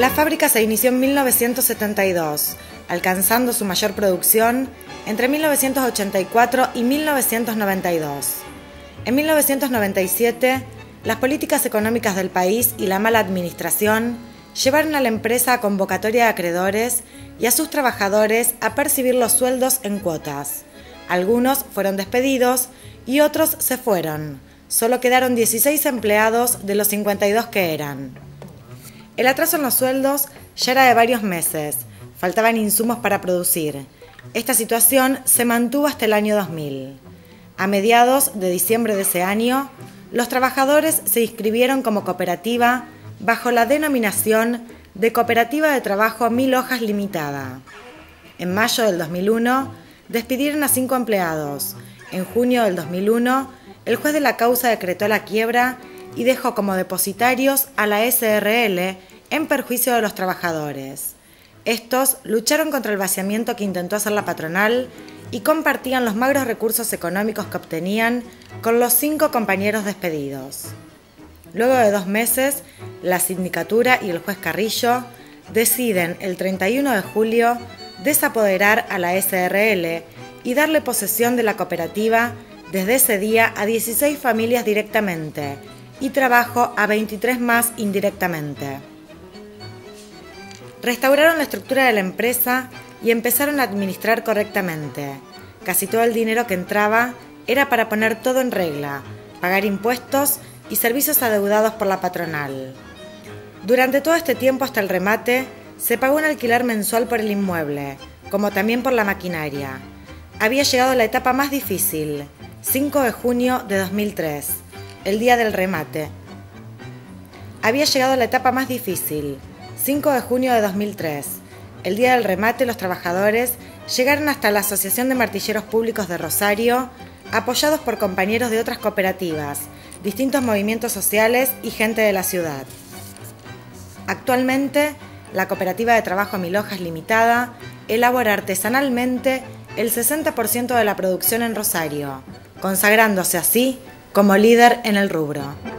La fábrica se inició en 1972, alcanzando su mayor producción entre 1984 y 1992. En 1997, las políticas económicas del país y la mala administración llevaron a la empresa a convocatoria de acreedores y a sus trabajadores a percibir los sueldos en cuotas. Algunos fueron despedidos y otros se fueron. Solo quedaron 16 empleados de los 52 que eran. El atraso en los sueldos ya era de varios meses, faltaban insumos para producir. Esta situación se mantuvo hasta el año 2000. A mediados de diciembre de ese año, los trabajadores se inscribieron como cooperativa bajo la denominación de Cooperativa de Trabajo 1000 Hojas Limitada. En mayo del 2001, despidieron a 5 empleados. En junio del 2001, el juez de la causa decretó la quiebra y dejó como depositarios a la SRL en perjuicio de los trabajadores. Estos lucharon contra el vaciamiento que intentó hacer la patronal y compartían los magros recursos económicos que obtenían con los 5 compañeros despedidos. Luego de 2 meses, la sindicatura y el juez Carrillo deciden el 31 de julio desapoderar a la SRL y darle posesión de la cooperativa desde ese día a 16 familias directamente y trabajo a 23 más indirectamente. Restauraron la estructura de la empresa y empezaron a administrar correctamente. Casi todo el dinero que entraba era para poner todo en regla, pagar impuestos y servicios adeudados por la patronal. Durante todo este tiempo hasta el remate, se pagó un alquiler mensual por el inmueble, como también por la maquinaria. Había llegado la etapa más difícil, 5 de junio de 2003, el día del remate. Había llegado la etapa más difícil, 5 de junio de 2003. El día del remate, los trabajadores llegaron hasta la Asociación de Martilleros Públicos de Rosario, apoyados por compañeros de otras cooperativas, distintos movimientos sociales y gente de la ciudad. Actualmente, la Cooperativa de Trabajo 1000 Hojas Limitada elabora artesanalmente el 60% de la producción en Rosario, consagrándose así como líder en el rubro.